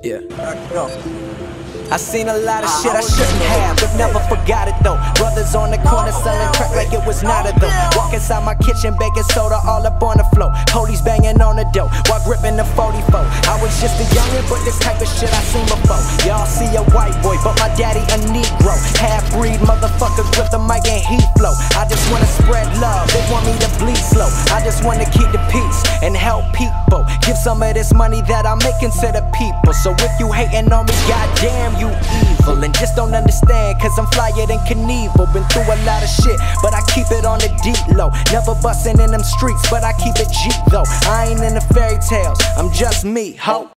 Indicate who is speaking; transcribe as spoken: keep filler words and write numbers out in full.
Speaker 1: Yeah. I seen a lot of shit I shouldn't have, but never forgot it though. Brothers on the corner selling crack like it was not a though. Walk inside my kitchen, baking soda all up on the floor. Police banging on the door while gripping the forty-four. I was just a youngin', but this type of shit I seen before. Y'all see a white boy, but my daddy a Negro. Half-breed motherfuckers with the mic and heat flow. I just wanna spread love, they want me to bleed slow. I just wanna keep the peace and help people. Give some of this money that I'm making to the people. So if you hating on me, goddamn you evil. And just don't understand, cause I'm flyer than Knievel. Been through a lot of shit, but I keep it on the deep low. Never bustin' in them streets, but I keep it G though. I ain't in the fairy tales, I'm just me, ho.